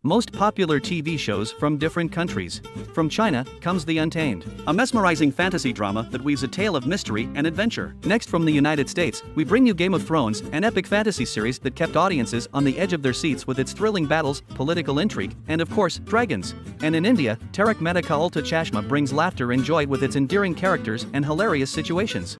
Most popular TV shows from different countries. From China comes The Untamed, a mesmerizing fantasy drama that weaves a tale of mystery and adventure. Next, from the United States, we bring you Game of Thrones, an epic fantasy series that kept audiences on the edge of their seats with its thrilling battles, political intrigue, and of course, dragons. And in India, Tarak Mehta Ka Ulta Chashma brings laughter and joy with its endearing characters and hilarious situations.